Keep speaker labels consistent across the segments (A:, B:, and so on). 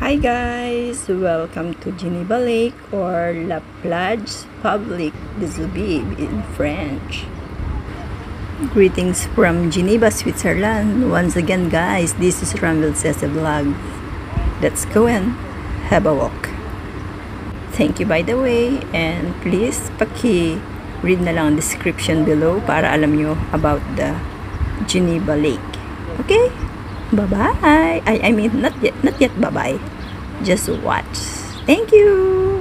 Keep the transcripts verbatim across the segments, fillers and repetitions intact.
A: Hi guys! Welcome to Geneva Lake or La Plage Public des Eaux-Vives in French. Greetings from Geneva, Switzerland. Once again guys, this is unveiled vlog. Let's go and have a walk. Thank you by the way, and please paki-read na lang ang description below para alam nyo about the Geneva Lake. Okay? Bye-bye. I, I mean, not yet, not yet bye-bye. Just watch. Thank you.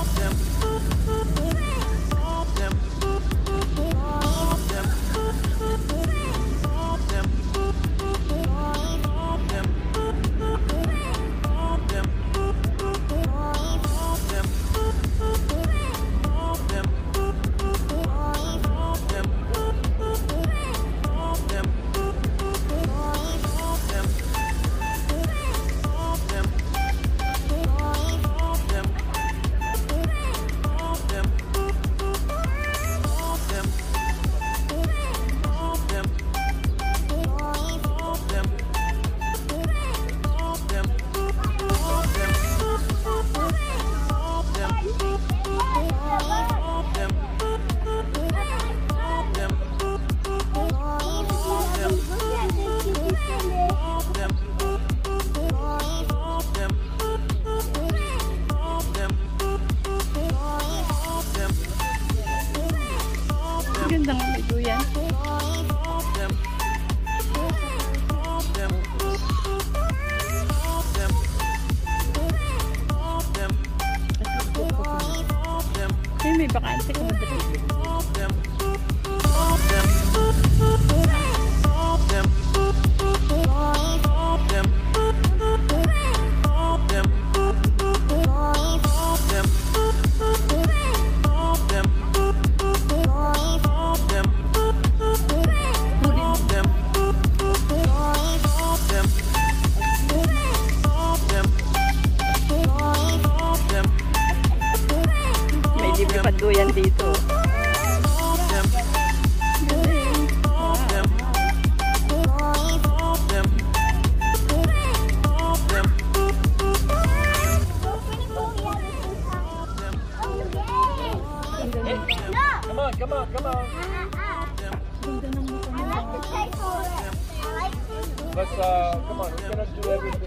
A: Ganda nga may duyan. Ay, may bakante ka madali. Panduyan dito.
B: Come on, come on, come on. Let's uh, come on, we're gonna do everything.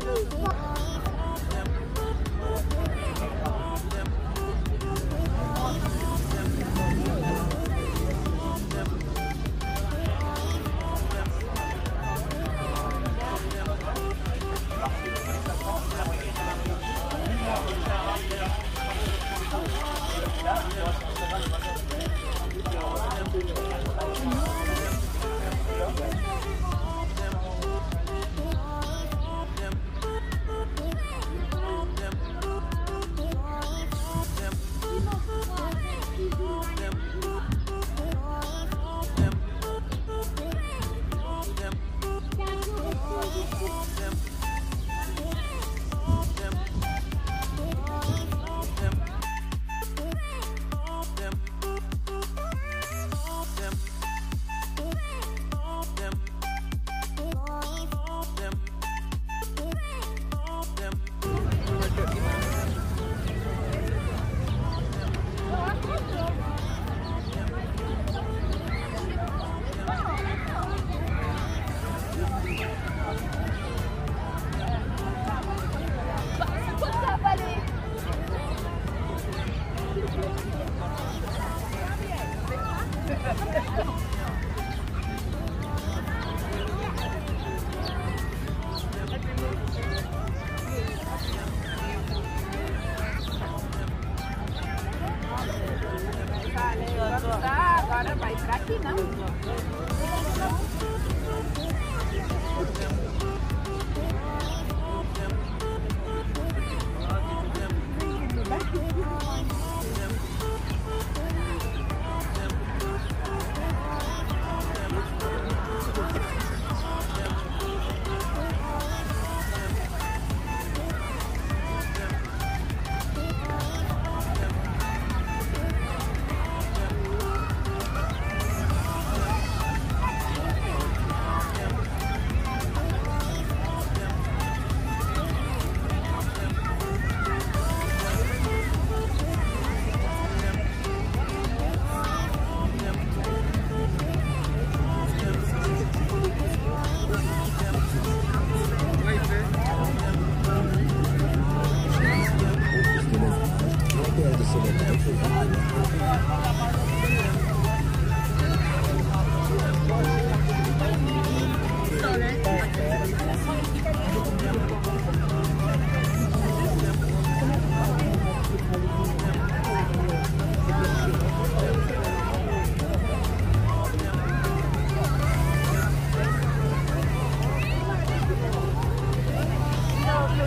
B: Agora vai pra aqui, não?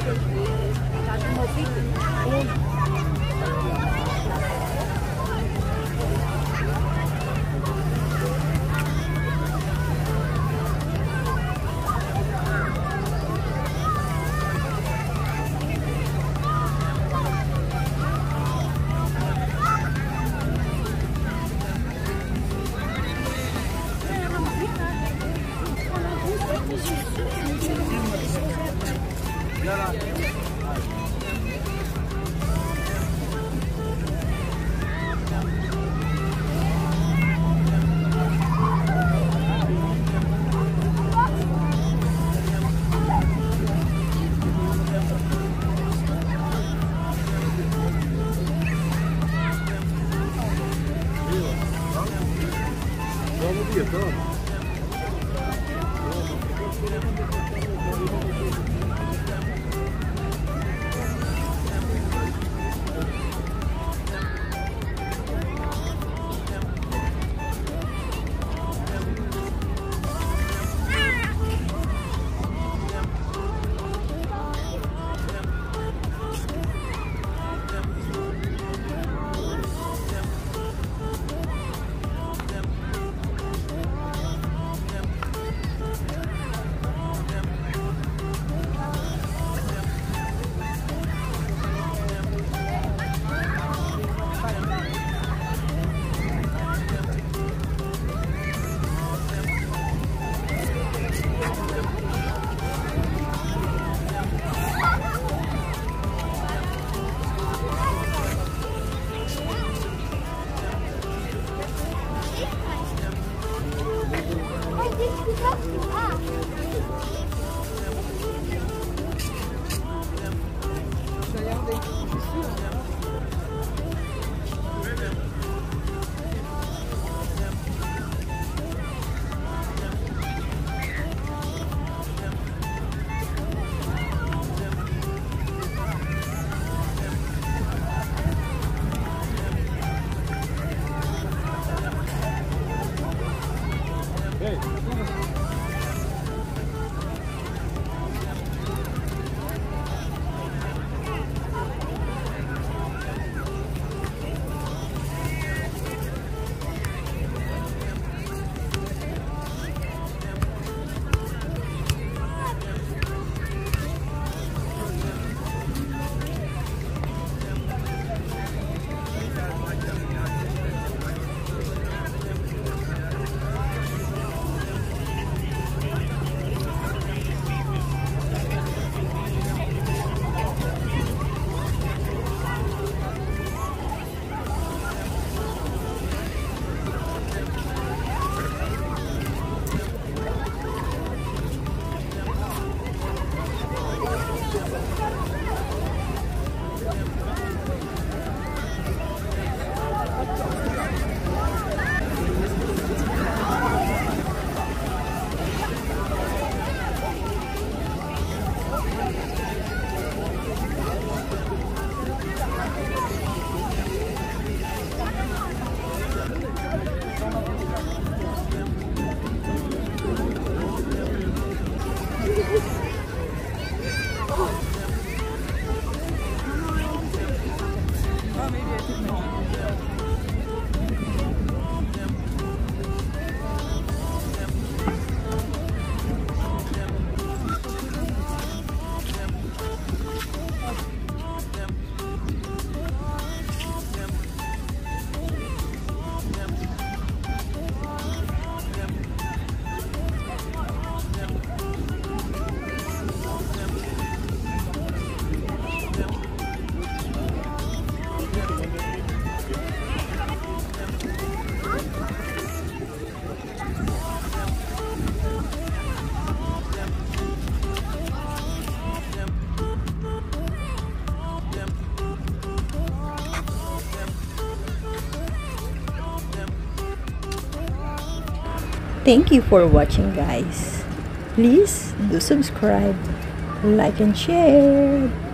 A: Thank you for watching, guys. Please do subscribe, like and share.